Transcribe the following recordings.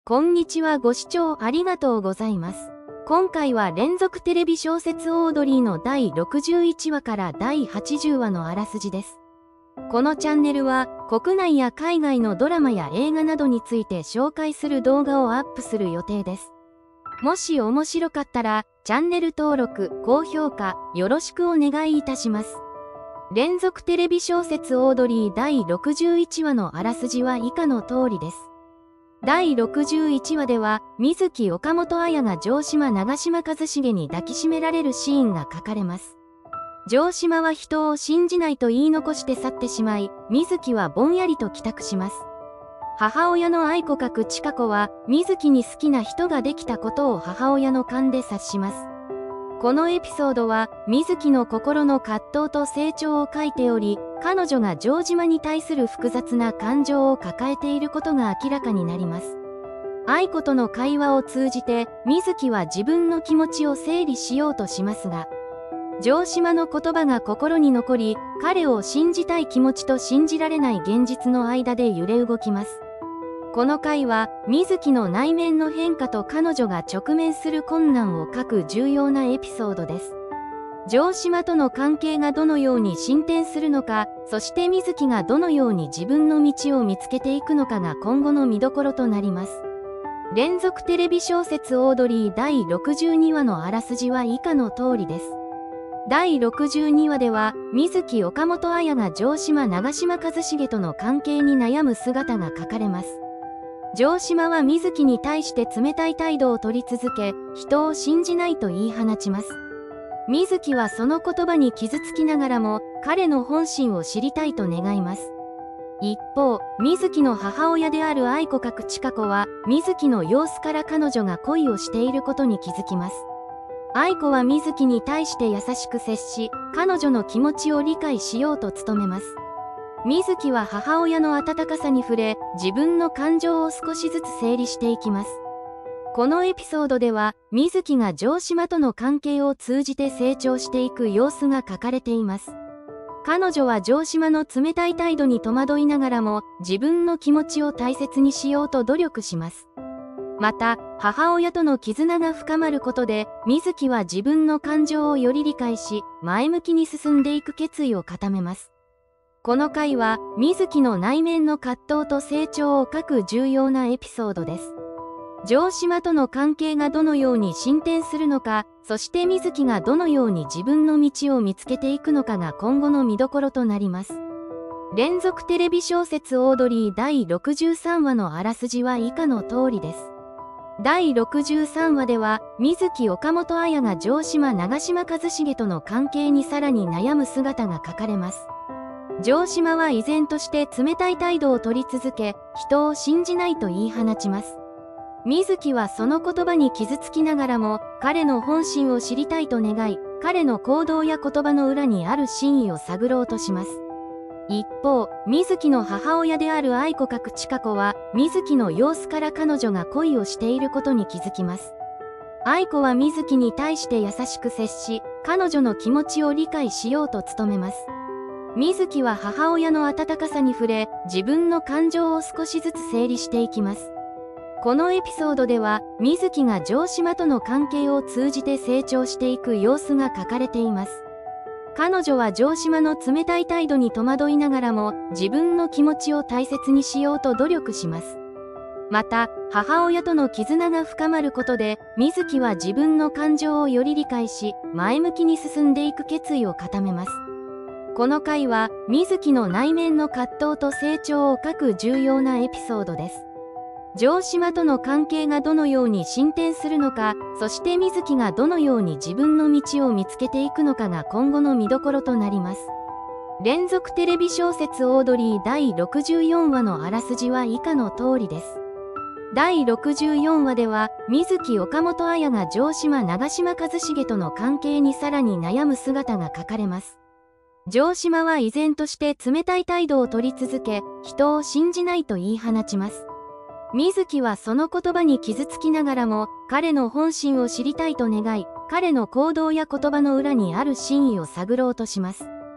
こんにちは。ご視聴ありがとうございます。今回は連続テレビ小説オードリーの第61話から第80話のあらすじです。このチャンネルは国内や海外のドラマや映画などについて紹介する動画をアップする予定です。もし面白かったらチャンネル登録、高評価よろしくお願いいたします。連続テレビ小説オードリー第61話のあらすじは以下の通りです。第61話では水木岡本綾が城島長嶋一茂に抱きしめられるシーンが書かれます。城島は人を信じないと言い残して去ってしまい、水木はぼんやりと帰宅します。母親の愛子千佳子は水木に好きな人ができたことを母親の勘で察します。このエピソードは水木の心の葛藤と成長を書いており、彼女が城島に対する複雑な感情を抱えていることが明らかになります。愛子との会話を通じて水木は自分の気持ちを整理しようとしますが、城島の言葉が心に残り、彼を信じたい気持ちと信じられない現実の間で揺れ動きます。この回は水木の内面の変化と彼女が直面する困難を書く重要なエピソードです。城島との関係がどのように進展するのか、そして水木がどのように自分の道を見つけていくのかが今後の見どころとなります。連続テレビ小説オードリー第62話のあらすじは以下の通りです。第62話では水木岡本綾が城島長嶋一茂との関係に悩む姿が書かれます。城島は水木に対して冷たい態度を取り続け、人を信じないと言い放ちます。水木はその言葉に傷つきながらも、彼の本心を知りたいと願います。一方、水木の母親である愛子千佳子は、水木の様子から彼女が恋をしていることに気づきます。愛子は水木に対して優しく接し、彼女の気持ちを理解しようと努めます。水木は母親の温かさに触れ、自分の感情を少しずつ整理していきます。このエピソードでは、水木が城島との関係を通じて成長していく様子が書かれています。彼女は城島の冷たい態度に戸惑いながらも、自分の気持ちを大切にしようと努力します。また、母親との絆が深まることで、水木は自分の感情をより理解し、前向きに進んでいく決意を固めます。この回は水木の内面の葛藤と成長を書く重要なエピソードです。城島との関係がどのように進展するのか、そして水木がどのように自分の道を見つけていくのかが今後の見どころとなります。連続テレビ小説オードリー第63話のあらすじは以下の通りです。第63話では水木岡本綾が城島長嶋一茂との関係にさらに悩む姿が書かれます。城島は依然として冷たい態度を取り続け、人を信じないと言い放ちます。水木はその言葉に傷つきながらも、彼の本心を知りたいと願い、彼の行動や言葉の裏にある真意を探ろうとします。一方、水木の母親である愛子千佳子は、水木の様子から彼女が恋をしていることに気づきます。愛子は水木に対して優しく接し、彼女の気持ちを理解しようと努めます。水木は母親の温かさに触れ、自分の感情を少しずつ整理していきます。このエピソードでは、水木が城島との関係を通じて成長していく様子が書かれています。彼女は城島の冷たい態度に戸惑いながらも、自分の気持ちを大切にしようと努力します。また、母親との絆が深まることで、水木は自分の感情をより理解し、前向きに進んでいく決意を固めます。この回は水木の内面の葛藤と成長を書く重要なエピソードです。城島との関係がどのように進展するのか、そして水木がどのように自分の道を見つけていくのかが今後の見どころとなります。連続テレビ小説オードリー第64話のあらすじは以下の通りです。第64話では水木岡本綾が城島長嶋一茂との関係にさらに悩む姿が書かれます。城島は依然として冷たい態度を取り続け、人を信じないと言い放ちます。水木はその言葉に傷つきながらも、彼の本心を知りたいと願い、彼の行動や言葉の裏にある真意を探ろうとします。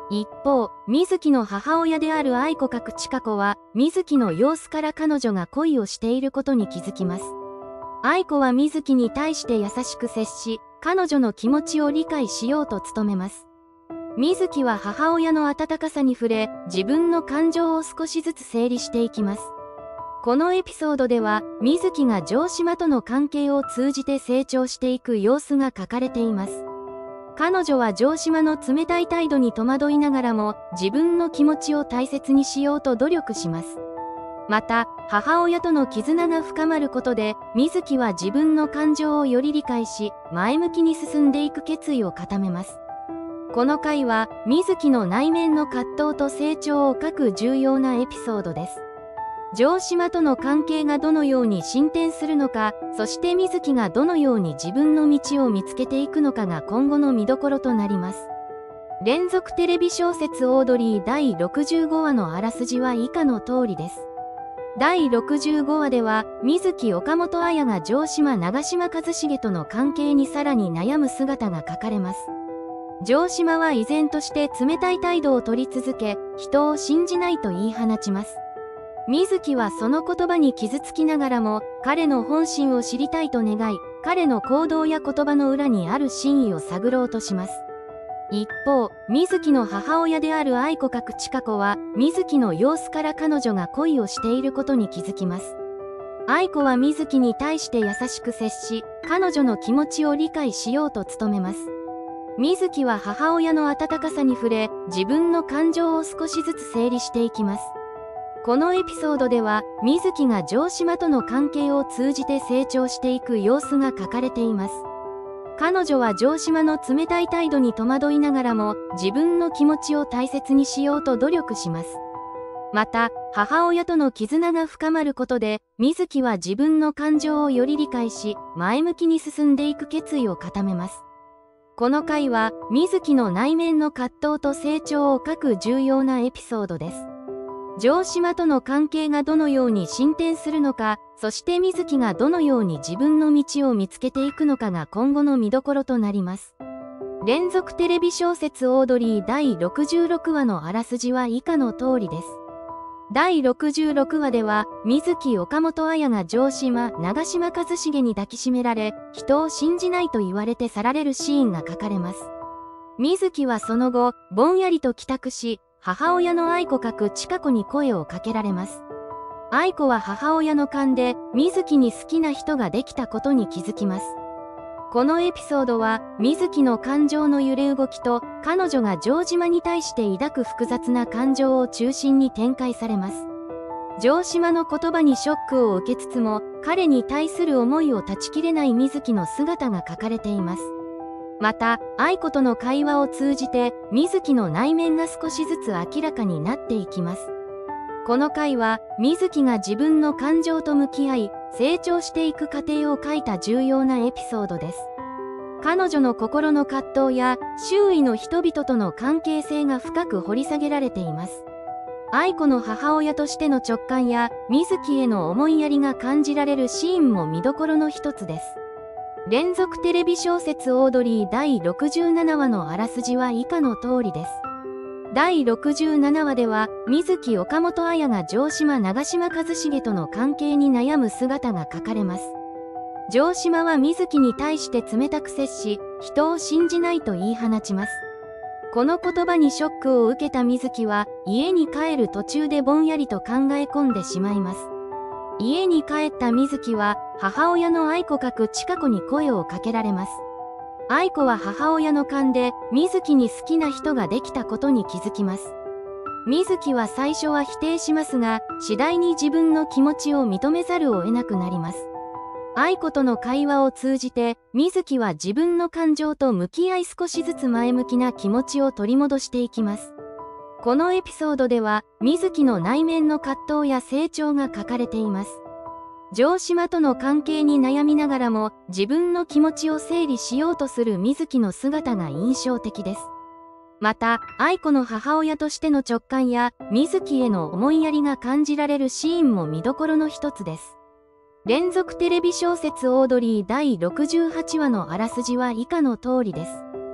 一方、水木の母親である愛子角千佳子は、水木の様子から彼女が恋をしていることに気づきます。愛子は水木に対して優しく接し、彼女の気持ちを理解しようと努めます。水木は母親の温かさに触れ、自分の感情を少しずつ整理していきます。このエピソードでは、水木が城島との関係を通じて成長していく様子が書かれています。彼女は城島の冷たい態度に戸惑いながらも、自分の気持ちを大切にしようと努力します。また、母親との絆が深まることで、水木は自分の感情をより理解し、前向きに進んでいく決意を固めます。この回は、水木の内面の葛藤と成長を書く重要なエピソードです。城島との関係がどのように進展するのか、そして水木がどのように自分の道を見つけていくのかが今後の見どころとなります。連続テレビ小説オードリー第65話のあらすじは以下の通りです。第65話では、水木岡本綾が城島長嶋一茂との関係にさらに悩む姿が書かれます。城島は依然として冷たい態度を取り続け、人を信じないと言い放ちます。水木はその言葉に傷つきながらも、彼の本心を知りたいと願い、彼の行動や言葉の裏にある真意を探ろうとします。一方、水木の母親である愛子角千佳子は、水木の様子から彼女が恋をしていることに気づきます。愛子は水木に対して優しく接し、彼女の気持ちを理解しようと努めます。水木は母親の温かさに触れ、自分の感情を少しずつ整理していきます。このエピソードでは、水木が城島との関係を通じて成長していく様子が書かれています。彼女は城島の冷たい態度に戸惑いながらも、自分の気持ちを大切にしようと努力します。また、母親との絆が深まることで、水木は自分の感情をより理解し、前向きに進んでいく決意を固めます。この回は、水木の内面の葛藤と成長を書く重要なエピソードです。城島との関係がどのように進展するのか、そして水木がどのように自分の道を見つけていくのかが今後の見どころとなります。連続テレビ小説オードリー第66話のあらすじは以下の通りです。第66話では、水木岡本綾が城島長嶋一茂に抱きしめられ、人を信じないと言われて去られるシーンが書かれます。水木はその後、ぼんやりと帰宅し、母親の愛子角千佳子に声をかけられます。愛子は母親の勘で、水木に好きな人ができたことに気づきます。このエピソードは、水木の感情の揺れ動きと、彼女が城島に対して抱く複雑な感情を中心に展開されます。城島の言葉にショックを受けつつも、彼に対する思いを断ち切れない水木の姿が書かれています。また、愛子との会話を通じて、水木の内面が少しずつ明らかになっていきます。この回は、水木が自分の感情と向き合い、成長していく過程を書いた重要なエピソードです。彼女の心の葛藤や、周囲の人々との関係性が深く掘り下げられています。愛子の母親としての直感や、水木への思いやりが感じられるシーンも見どころの一つです。連続テレビ小説オードリー第67話のあらすじは以下の通りです。第67話では、水木岡本綾が城島長嶋一茂との関係に悩む姿が書かれます。城島は水木に対して冷たく接し、人を信じないと言い放ちます。この言葉にショックを受けた水木は、家に帰る途中でぼんやりと考え込んでしまいます。家に帰った水木は、母親の愛子角千佳子に声をかけられます。愛子は母親の勘で、水木に好きな人ができたことに気づきます。水木は最初は否定しますが、次第に自分の気持ちを認めざるを得なくなります。愛子との会話を通じて、水木は自分の感情と向き合い少しずつ前向きな気持ちを取り戻していきます。このエピソードでは、水木の内面の葛藤や成長が書かれています。城島との関係に悩みながらも、自分の気持ちを整理しようとする水木の姿が印象的です。また、愛子の母親としての直感や、水木への思いやりが感じられるシーンも見どころの一つです。連続テレビ小説オードリー第68話のあらすじは以下の通りです。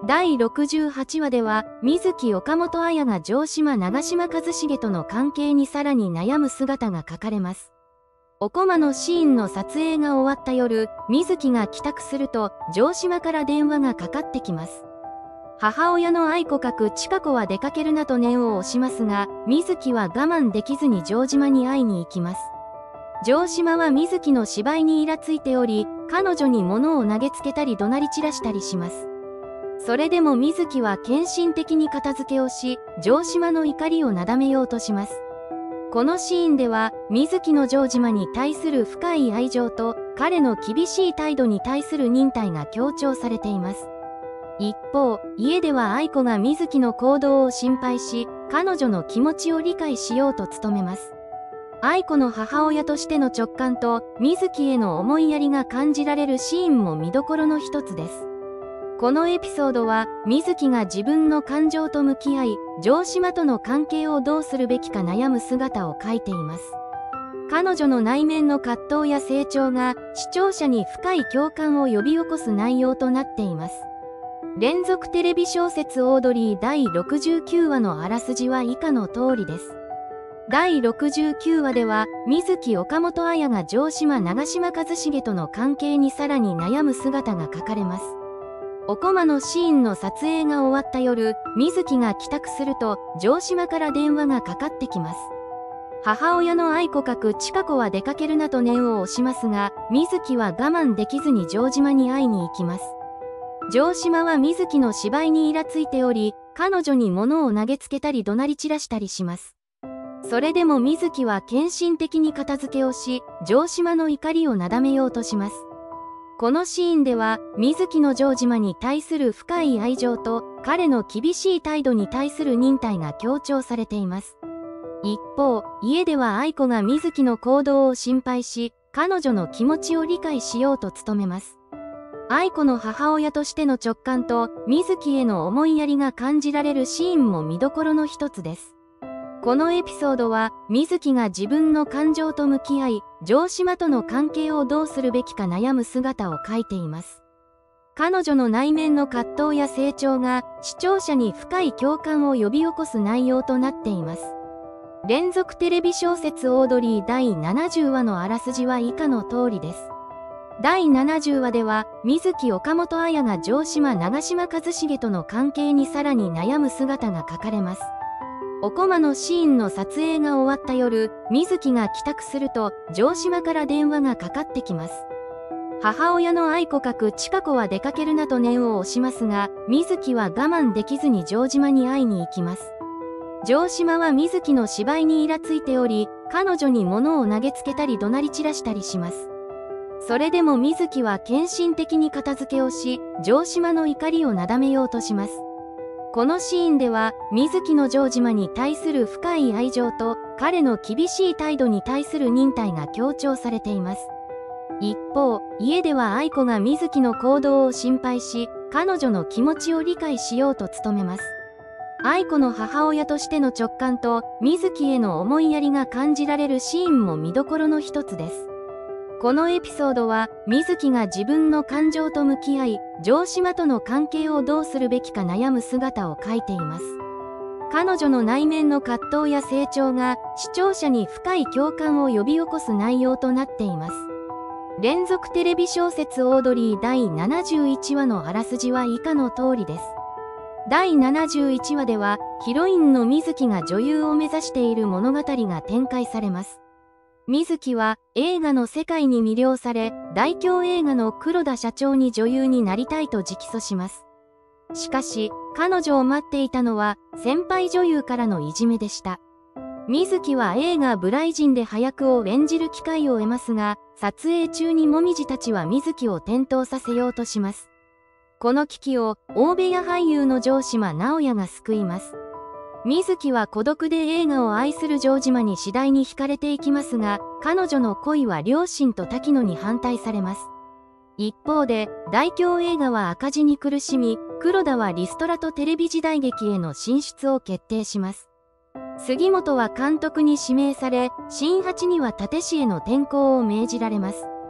第68話では、水木岡本綾が城島長嶋一茂との関係にさらに悩む姿が描かれます。お駒のシーンの撮影が終わった夜、水木が帰宅すると、城島から電話がかかってきます。母親の愛子千佳子は出かけるなと念を押しますが、水木は我慢できずに城島に会いに行きます。城島は水木の芝居にイラついており、彼女に物を投げつけたり怒鳴り散らしたりします。それでも水木は献身的に片付けをし、城島の怒りをなだめようとします。このシーンでは、水木の城島に対する深い愛情と、彼の厳しい態度に対する忍耐が強調されています。一方、家では愛子が水木の行動を心配し、彼女の気持ちを理解しようと努めます。愛子の母親としての直感と、水木への思いやりが感じられるシーンも見どころの一つです。このエピソードは、水木が自分の感情と向き合い、城島との関係をどうするべきか悩む姿を描いています。彼女の内面の葛藤や成長が、視聴者に深い共感を呼び起こす内容となっています。連続テレビ小説オードリー第69話のあらすじは以下の通りです。第69話では、水木岡本綾が城島長嶋一茂との関係にさらに悩む姿が描かれます。お駒のシーンの撮影が終わった夜、水木が帰宅すると、城島から電話がかかってきます。母親の愛子千佳子は出かけるなと念を押しますが、水木は我慢できずに城島に会いに行きます。城島は水木の芝居にイラついており、彼女に物を投げつけたり怒鳴り散らしたりします。それでも水木は献身的に片付けをし、城島の怒りをなだめようとします。このシーンでは、水木の城島に対する深い愛情と、彼の厳しい態度に対する忍耐が強調されています。一方、家では愛子が水木の行動を心配し、彼女の気持ちを理解しようと努めます。愛子の母親としての直感と、水木への思いやりが感じられるシーンも見どころの一つです。このエピソードは、水木が自分の感情と向き合い、城島との関係をどうするべきか悩む姿を描いています。彼女の内面の葛藤や成長が、視聴者に深い共感を呼び起こす内容となっています。連続テレビ小説オードリー第70話のあらすじは以下の通りです。第70話では、水木岡本綾が城島長嶋一茂との関係にさらに悩む姿が描かれます。お駒のシーンの撮影が終わった夜、水木が帰宅すると、城島から電話がかかってきます。母親の愛子千佳子は出かけるなと念を押しますが、水木は我慢できずに城島に会いに行きます。城島は水木の芝居にイラついており、彼女に物を投げつけたり怒鳴り散らしたりします。それでも水木は献身的に片付けをし、城島の怒りをなだめようとします。このシーンでは、水木の城島に対する深い愛情と、彼の厳しい態度に対する忍耐が強調されています。一方、家では愛子が水木の行動を心配し、彼女の気持ちを理解しようと努めます。愛子の母親としての直感と、水木への思いやりが感じられるシーンも見どころの一つです。このエピソードは、水木が自分の感情と向き合い、城島との関係をどうするべきか悩む姿を描いています。彼女の内面の葛藤や成長が、視聴者に深い共感を呼び起こす内容となっています。連続テレビ小説オードリー第71話のあらすじは以下の通りです。第71話では、ヒロインの水木が女優を目指している物語が展開されます。水木は映画の世界に魅了され、大京映画の黒田社長に女優になりたいと直訴します。しかし、彼女を待っていたのは、先輩女優からのいじめでした。水木は映画ブライジンで葉役を演じる機会を得ますが、撮影中にもみじたちは水木を転倒させようとします。この危機を、大部屋俳優の城島直哉が救います。水木は孤独で映画を愛する城島に次第に惹かれていきますが、彼女の恋は両親と滝野に反対されます。一方で、大京映画は赤字に苦しみ、黒田はリストラとテレビ時代劇への進出を決定します。杉本は監督に指名され、新八には立石への転向を命じられます。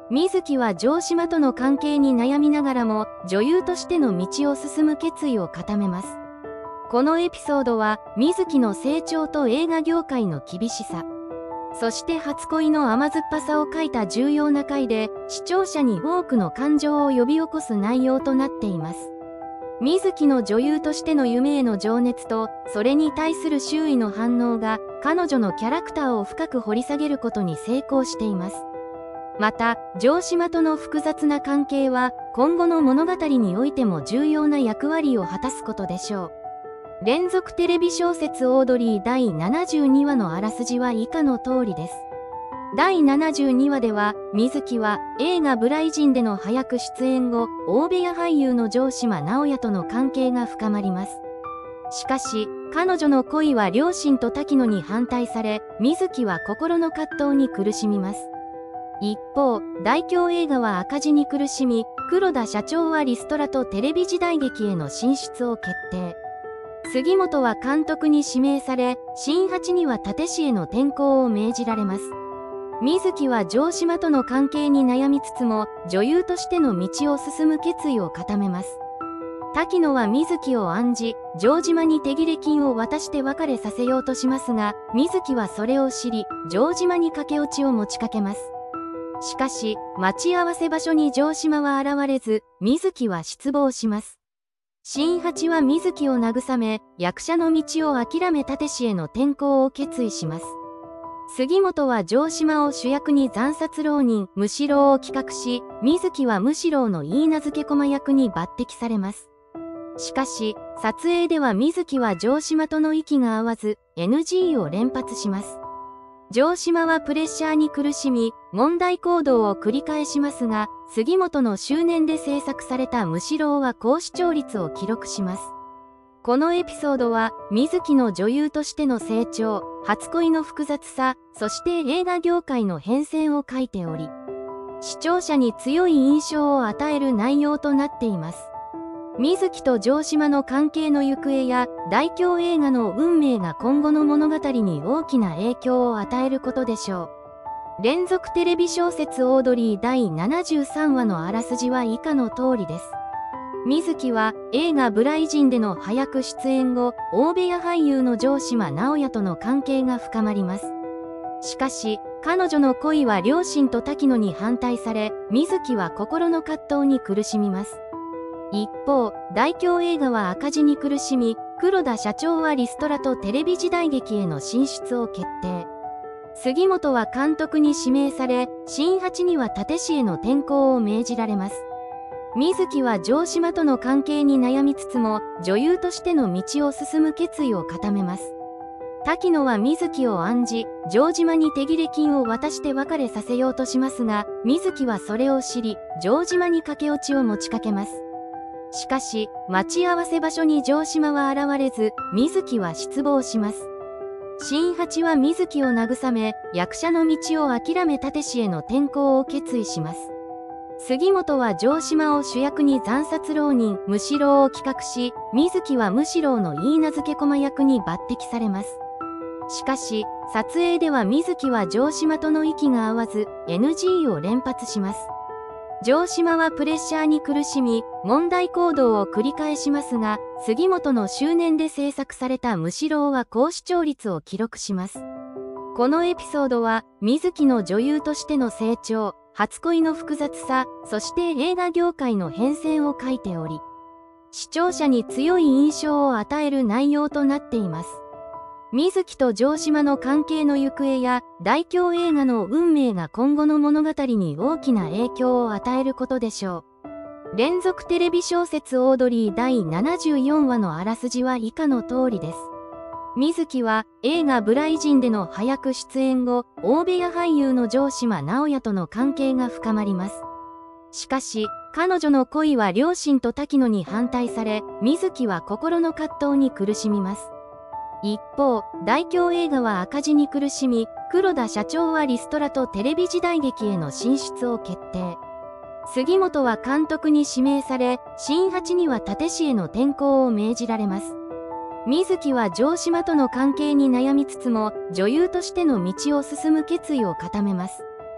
水木は城島との関係に悩みながらも女優としての道を進む決意を固めます。このエピソードは水木の成長と映画業界の厳しさ、そして初恋の甘酸っぱさを書いた重要な回で、視聴者に多くの感情を呼び起こす内容となっています。水木の女優としての夢への情熱と、それに対する周囲の反応が、彼女のキャラクターを深く掘り下げることに成功しています。また、城島との複雑な関係は、今後の物語においても重要な役割を果たすことでしょう。連続テレビ小説オードリー第72話のあらすじは以下の通りです。第72話では、水木は映画ブライジンでの早く出演後、大部屋俳優の城島直哉との関係が深まります。しかし、彼女の恋は両親と滝野に反対され、水木は心の葛藤に苦しみます。一方、大京映画は赤字に苦しみ、黒田社長はリストラとテレビ時代劇への進出を決定。杉本は監督に指名され、新八には立石への転向を命じられます。水木は城島との関係に悩みつつも、女優としての道を進む決意を固めます。滝野は水木を案じ、城島に手切れ金を渡して別れさせようとしますが、水木はそれを知り、城島に駆け落ちを持ちかけます。しかし、待ち合わせ場所に城島は現れず、水木は失望します。新八は水木を慰め、役者の道を諦め立石への転向を決意します。杉本は城島を主役に惨殺浪人、むしろを企画し、水木はむしろの許嫁駒役に抜擢されます。しかし、撮影では水木は城島との息が合わず、NG を連発します。城島はプレッシャーに苦しみ、問題行動を繰り返しますが、杉本の執念で制作されたむしろは高視聴率を記録します。このエピソードは、水木の女優としての成長、初恋の複雑さ、そして映画業界の変遷を書いており、視聴者に強い印象を与える内容となっています。水木と城島の関係の行方や大京映画の運命が今後の物語に大きな影響を与えることでしょう。連続テレビ小説オードリー第73話のあらすじは以下の通りです。水木は映画ブライジンでの早く出演後、大部屋俳優の城島直哉との関係が深まります。しかし、彼女の恋は両親と滝野に反対され、水木は心の葛藤に苦しみます。一方、大京映画は赤字に苦しみ、黒田社長はリストラとテレビ時代劇への進出を決定。杉本は監督に指名され、新八には立石への転向を命じられます。水木は城島との関係に悩みつつも、女優としての道を進む決意を固めます。滝野は水木を案じ、城島に手切れ金を渡して別れさせようとしますが、水木はそれを知り、城島に駆け落ちを持ちかけます。しかし、待ち合わせ場所に城島は現れず、水木は失望します。新八は水木を慰め、役者の道を諦め立石への転向を決意します。杉本は城島を主役に惨殺浪人、むしろを企画し、水木はむしろの許嫁駒役に抜擢されます。しかし、撮影では水木は城島との息が合わず、NG を連発します。城島はプレッシャーに苦しみ、問題行動を繰り返しますが、杉本の執念で制作されたむしろは高視聴率を記録します。このエピソードは、水木の女優としての成長、初恋の複雑さ、そして映画業界の変遷を書いており、視聴者に強い印象を与える内容となっています。水木と城島の関係の行方や大京映画の運命が今後の物語に大きな影響を与えることでしょう。連続テレビ小説オードリー第74話のあらすじは以下の通りです。水木は映画ブライジンでの早く出演後、大部屋俳優の城島直哉との関係が深まります。しかし、彼女の恋は両親と滝野に反対され、水木は心の葛藤に苦しみます。一方、大京映画は赤字に苦しみ、黒田社長はリストラとテレビ時代劇への進出を決定。杉本は監督に指名され、新八には立石への転向を命じられます。水木は城島との関係に悩みつつも、女優としての道を進む決意を固めます。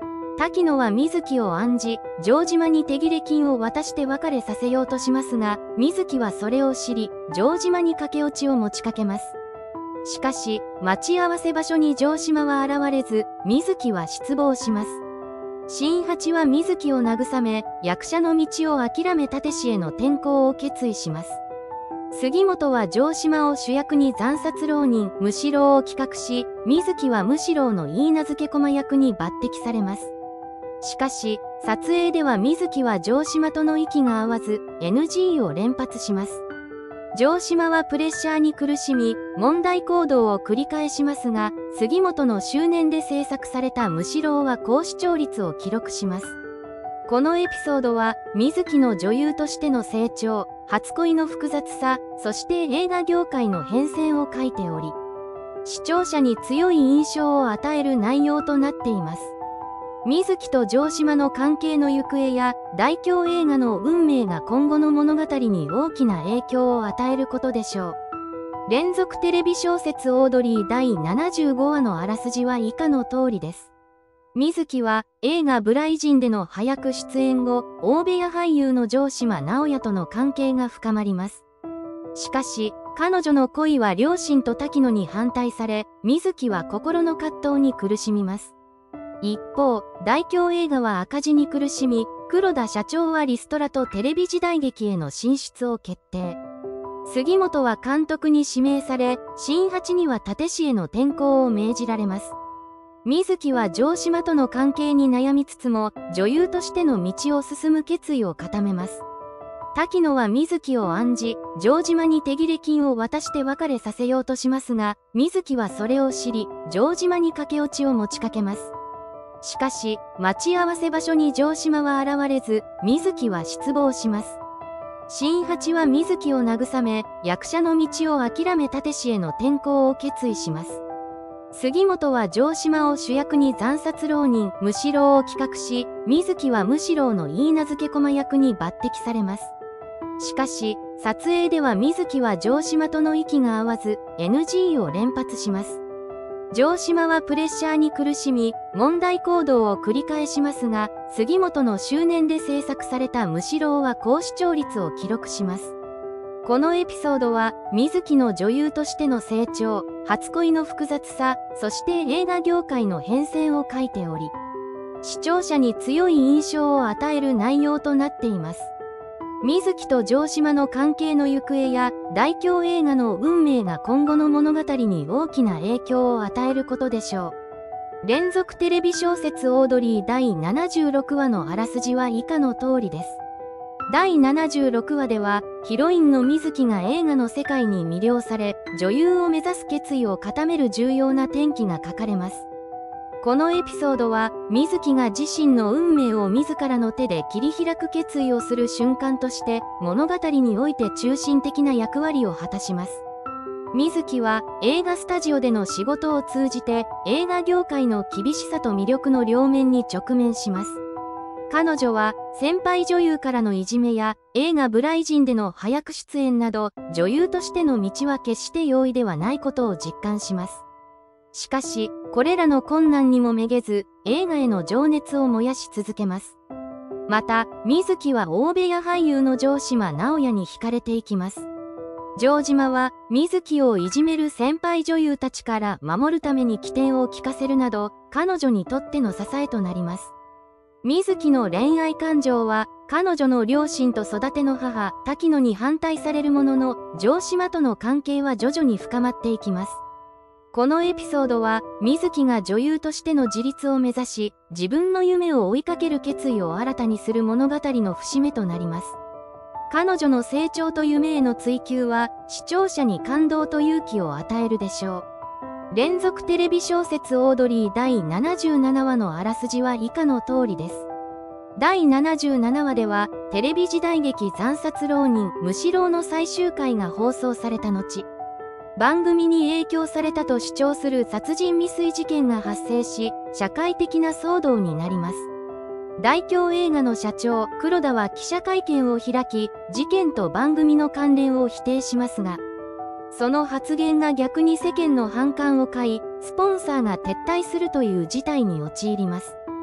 滝野は水木を案じ、城島に手切れ金を渡して別れさせようとしますが、水木はそれを知り、城島に駆け落ちを持ちかけます。しかし、待ち合わせ場所に城島は現れず、水木は失望します。新八は水木を慰め、役者の道を諦め立石への転向を決意します。杉本は城島を主役に惨殺浪人、むしろを企画し、水木はむしろの許嫁駒役に抜擢されます。しかし、撮影では水木は城島との息が合わず、NG を連発します。城島はプレッシャーに苦しみ、問題行動を繰り返しますが、杉本の執念で制作されたむしろは高視聴率を記録します。このエピソードは、水木の女優としての成長、初恋の複雑さ、そして映画業界の変遷を書いており、視聴者に強い印象を与える内容となっています。水木と城島の関係の行方や大京映画の運命が今後の物語に大きな影響を与えることでしょう。連続テレビ小説オードリー第75話のあらすじは以下の通りです。水木は映画ブライジンでの早く出演後、大部屋俳優の城島直哉との関係が深まります。しかし、彼女の恋は両親と滝野に反対され、水木は心の葛藤に苦しみます。一方、大京映画は赤字に苦しみ、黒田社長はリストラとテレビ時代劇への進出を決定。杉本は監督に指名され、新八には立石への転向を命じられます。水木は城島との関係に悩みつつも、女優としての道を進む決意を固めます。滝野は水木を案じ、城島に手切れ金を渡して別れさせようとしますが、水木はそれを知り、城島に駆け落ちを持ちかけます。しかし、待ち合わせ場所に城島は現れず、水木は失望します。新八は水木を慰め、役者の道を諦め立石への転向を決意します。杉本は城島を主役に惨殺浪人、むしろを企画し、水木はむしろの許嫁駒役に抜擢されます。しかし、撮影では水木は城島との息が合わず、NG を連発します。城島はプレッシャーに苦しみ、問題行動を繰り返しますが、杉本の執念で制作されたむしろは高視聴率を記録します。このエピソードは、水木の女優としての成長、初恋の複雑さ、そして映画業界の変遷を書いており、視聴者に強い印象を与える内容となっています。水木と城島の関係の行方や大京映画の運命が今後の物語に大きな影響を与えることでしょう。連続テレビ小説オードリー第76話のあらすじは以下の通りです。第76話ではヒロインの水木が映画の世界に魅了され、女優を目指す決意を固める重要な転機が書かれます。このエピソードは、水木が自身の運命を自らの手で切り開く決意をする瞬間として、物語において中心的な役割を果たします。水木は、映画スタジオでの仕事を通じて、映画業界の厳しさと魅力の両面に直面します。彼女は、先輩女優からのいじめや、映画ブライジンでの早く出演など、女優としての道は決して容易ではないことを実感します。しかし、これらの困難にもめげず、映画への情熱を燃やし続けます。また、水木は大部屋俳優の城島直哉に惹かれていきます。城島は、水木をいじめる先輩女優たちから守るために機転を利かせるなど、彼女にとっての支えとなります。水木の恋愛感情は、彼女の両親と育ての母、滝野に反対されるものの、城島との関係は徐々に深まっていきます。このエピソードは、水木が女優としての自立を目指し、自分の夢を追いかける決意を新たにする物語の節目となります。彼女の成長と夢への追求は、視聴者に感動と勇気を与えるでしょう。連続テレビ小説オードリー第77話のあらすじは以下の通りです。第77話では、テレビ時代劇惨殺浪人、むしろの最終回が放送された後、番組に影響されたと主張する殺人未遂事件が発生し、社会的な騒動になります。大京映画の社長、黒田は記者会見を開き、事件と番組の関連を否定しますが、その発言が逆に世間の反感を買い、スポンサーが撤退するという事態に陥ります。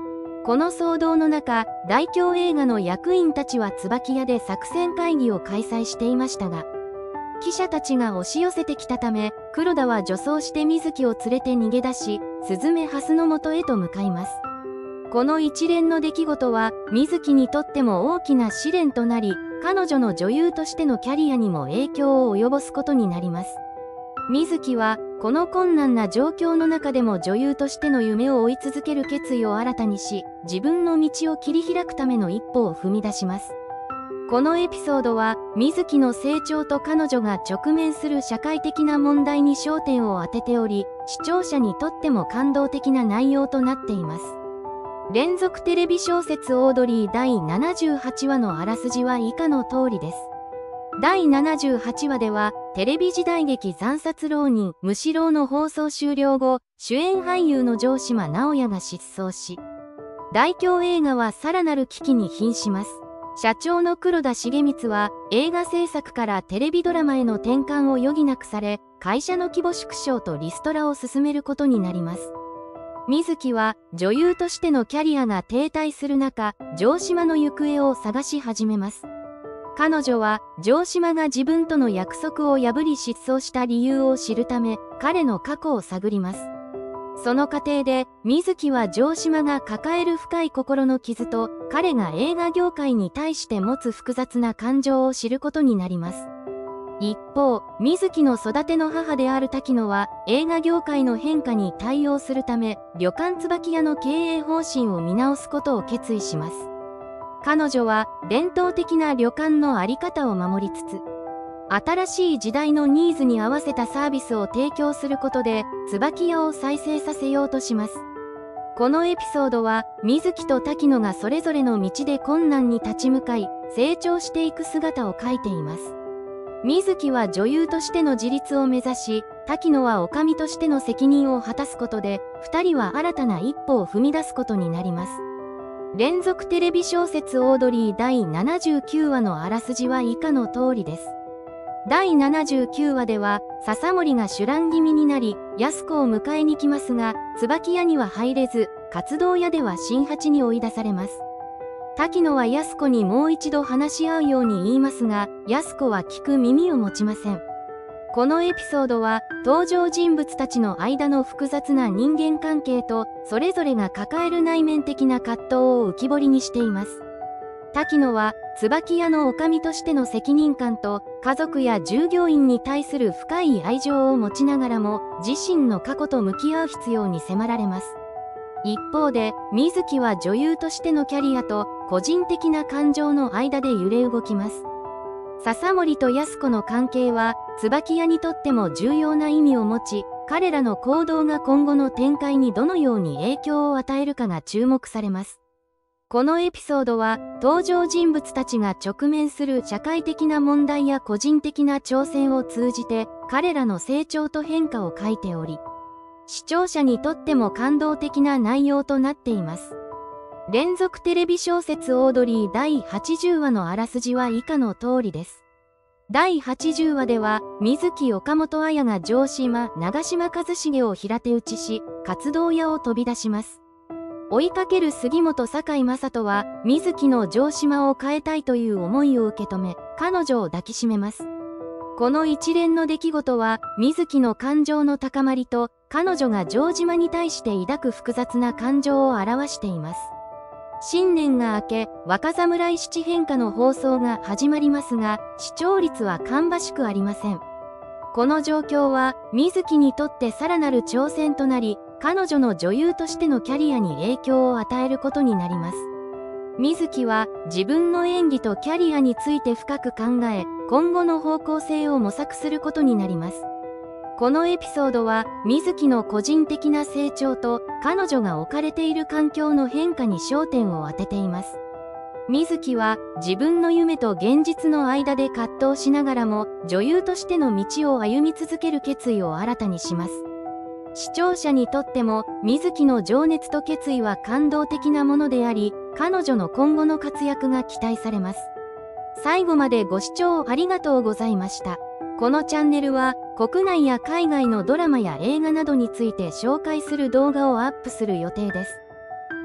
この騒動の中、大京映画の役員たちは椿屋で作戦会議を開催していましたが、記者たちが押し寄せてきたため、黒田は女装して水木を連れて逃げ出し、雀蓮の元へと向かいます。この一連の出来事は、水木にとっても大きな試練となり、彼女の女優としてのキャリアにも影響を及ぼすことになります。水木は、この困難な状況の中でも女優としての夢を追い続ける決意を新たにし、自分の道を切り開くための一歩を踏み出します。このエピソードは、水木の成長と彼女が直面する社会的な問題に焦点を当てており、視聴者にとっても感動的な内容となっています。連続テレビ小説オードリー第78話のあらすじは以下の通りです。第78話では、テレビ時代劇惨殺浪人、むしろの放送終了後、主演俳優の城島直哉が失踪し、大京映画はさらなる危機に瀕します。社長の黒田重光は、映画制作からテレビドラマへの転換を余儀なくされ、会社の規模縮小とリストラを進めることになります。水木は、女優としてのキャリアが停滞する中、城島の行方を探し始めます。彼女は、城島が自分との約束を破り失踪した理由を知るため、彼の過去を探ります。その過程で、水木は城島が抱える深い心の傷と、彼が映画業界に対して持つ複雑な感情を知ることになります。一方、水木の育ての母である滝野は、映画業界の変化に対応するため、旅館椿屋の経営方針を見直すことを決意します。彼女は、伝統的な旅館の在り方を守りつつ、新しい時代のニーズに合わせたサービスを提供することで、椿屋を再生させようとします。このエピソードは、水木と滝野がそれぞれの道で困難に立ち向かい、成長していく姿を描いています。水木は女優としての自立を目指し、滝野は女将としての責任を果たすことで、二人は新たな一歩を踏み出すことになります。連続テレビ小説オードリー第79話のあらすじは以下の通りです。第79話では、笹森が酒乱気味になり、安子を迎えに来ますが、椿屋には入れず、活動屋では新八に追い出されます。滝野は安子にもう一度話し合うように言いますが、安子は聞く耳を持ちません。このエピソードは、登場人物たちの間の複雑な人間関係と、それぞれが抱える内面的な葛藤を浮き彫りにしています。滝野は、椿屋の女将としての責任感と、家族や従業員に対する深い愛情を持ちながらも、自身の過去と向き合う必要に迫られます。一方で、水木は女優としてのキャリアと、個人的な感情の間で揺れ動きます。笹森と安子の関係は、椿屋にとっても重要な意味を持ち、彼らの行動が今後の展開にどのように影響を与えるかが注目されます。このエピソードは、登場人物たちが直面する社会的な問題や個人的な挑戦を通じて、彼らの成長と変化を書いており、視聴者にとっても感動的な内容となっています。連続テレビ小説オードリー第80話のあらすじは以下の通りです。第80話では、水木岡本綾が城島長嶋一茂を平手打ちし、活動屋を飛び出します。追いかける杉本堺雅人は、水木の城島を変えたいという思いを受け止め、彼女を抱きしめます。この一連の出来事は、水木の感情の高まりと、彼女が城島に対して抱く複雑な感情を表しています。新年が明け、若侍七変化の放送が始まりますが、視聴率は芳しくありません。この状況は、水木にとってさらなる挑戦となり、彼女の女優としてのキャリアに影響を与えることになります。水木は、自分の演技とキャリアについて深く考え、今後の方向性を模索することになります。このエピソードは、水木の個人的な成長と、彼女が置かれている環境の変化に焦点を当てています。水木は、自分の夢と現実の間で葛藤しながらも、女優としての道を歩み続ける決意を新たにします。視聴者にとっても、水木の情熱と決意は感動的なものであり、彼女の今後の活躍が期待されます。最後までご視聴ありがとうございました。このチャンネルは、国内や海外のドラマや映画などについて紹介する動画をアップする予定です。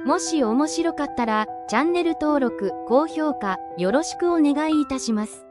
もし面白かったらチャンネル登録、高評価よろしくお願いいたします。